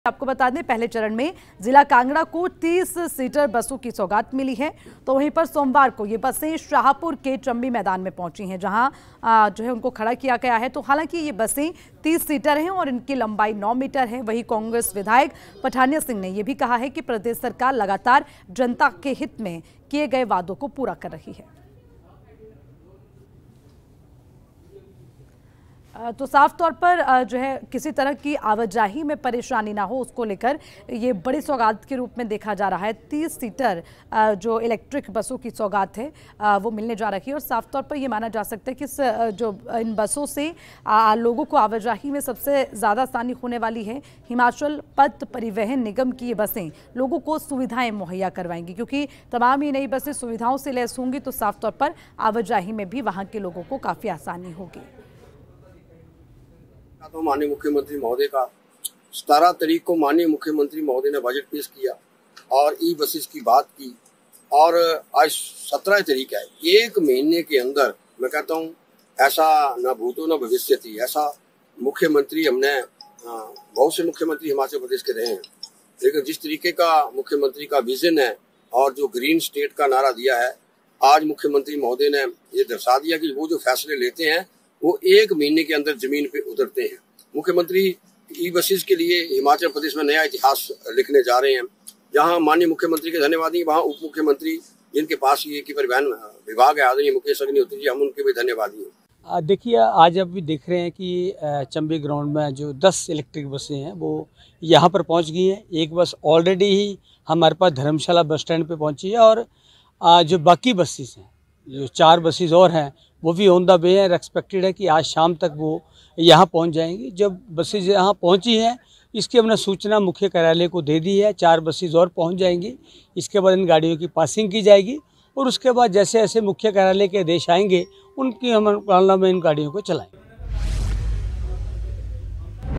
आपको बता दें पहले चरण में जिला कांगड़ा को 30 सीटर बसों की सौगात मिली है। तो वहीं पर सोमवार को ये बसें शाहपुर के चंबी मैदान में पहुंची हैं, जहां जो है उनको खड़ा किया गया है। तो हालांकि ये बसें 30 सीटर हैं और इनकी लंबाई 9 मीटर है। वहीं कांग्रेस विधायक पठानिया सिंह ने यह भी कहा है कि प्रदेश सरकार लगातार जनता के हित में किए गए वादों को पूरा कर रही है। तो साफ तौर पर जो है किसी तरह की आवाजाही में परेशानी ना हो, उसको लेकर ये बड़ी सौगात के रूप में देखा जा रहा है। 30 सीटर जो इलेक्ट्रिक बसों की सौगात है वो मिलने जा रही है। और साफ तौर पर ये माना जा सकता है कि जो इन बसों से लोगों को आवाजाही में सबसे ज़्यादा आसानी होने वाली है। हिमाचल पथ परिवहन निगम की ये बसें लोगों को सुविधाएं मुहैया करवाएंगी, क्योंकि तमाम ये नई बसें सुविधाओं से लैस होंगी। तो साफ तौर पर आवाजाही में भी वहाँ के लोगों को काफ़ी आसानी होगी। तो माननीय मुख्यमंत्री महोदय का 17 तारीख को माननीय मुख्यमंत्री महोदय ने बजट पेश किया और ई बसेस की बात की, और आज 17 तारीख है। एक महीने के अंदर मैं कहता हूँ ऐसा न भूतो न भविष्य थी, ऐसा मुख्यमंत्री हमने बहुत से मुख्यमंत्री हिमाचल प्रदेश के रहे हैं, लेकिन जिस तरीके का मुख्यमंत्री का विजन है और जो ग्रीन स्टेट का नारा दिया है, आज मुख्यमंत्री महोदय ने ये दर्शा दिया कि वो जो फैसले लेते हैं वो एक महीने के अंदर जमीन पे उतरते हैं। मुख्यमंत्री ई बसेस के लिए हिमाचल प्रदेश में नया इतिहास लिखने जा रहे हैं। जहां माननीय मुख्यमंत्री के धन्यवादी, वहां उप मुख्यमंत्री जिनके पास ये कि परिवहन विभाग है, आदरणीय मुकेश अग्निहोत्री जी, हम उनके भी धन्यवादी हैं। देखिए, आज अब भी देख रहे हैं कि चंबी ग्राउंड में जो 10 इलेक्ट्रिक बसें हैं वो यहाँ पर पहुँच गई हैं। एक बस ऑलरेडी ही हमारे पास धर्मशाला बस स्टैंड पर पहुँची है, और जो बाकी बसेस हैं, जो 4 बसेस और हैं, वो भी ऑन द वे है। एक्सपेक्टेड है कि आज शाम तक वो यहाँ पहुँच जाएंगी। जब बसेज यहाँ पहुँची हैं, इसकी हमने सूचना मुख्य कार्यालय को दे दी है। 4 बसेज और पहुँच जाएंगी। इसके बाद इन गाड़ियों की पासिंग की जाएगी, और उसके बाद जैसे जैसे मुख्य कार्यालय के आदेश आएंगे उनकी हम पालना में इन गाड़ियों को चलाएंगे।